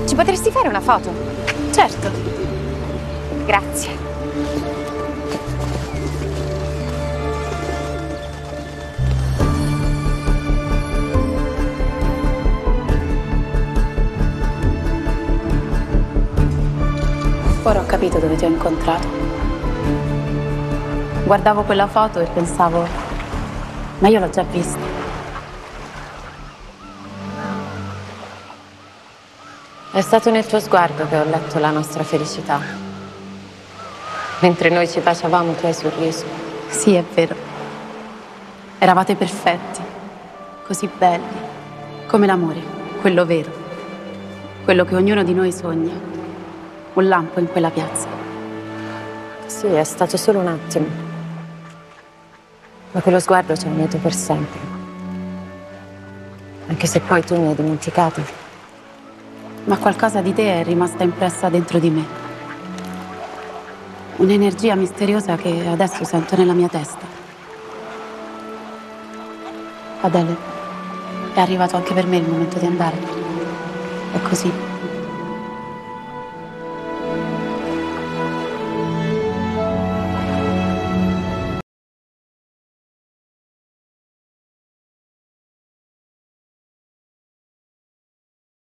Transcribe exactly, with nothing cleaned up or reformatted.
Ci potresti fare una foto? Certo. Grazie. Ora ho capito dove ti ho incontrato. Guardavo quella foto e pensavo, ma io l'ho già vista. È stato nel tuo sguardo che ho letto la nostra felicità. Mentre noi ci baciavamo, tu hai sorriso. Sì, è vero. Eravate perfetti, così belli, come l'amore, quello vero, quello che ognuno di noi sogna. Un lampo in quella piazza. Sì, è stato solo un attimo. Ma quello sguardo ci ha unito per sempre. Anche se poi tu mi hai dimenticato. Ma qualcosa di te è rimasta impressa dentro di me. Un'energia misteriosa che adesso sento nella mia testa. Adele, è arrivato anche per me il momento di andare. È così.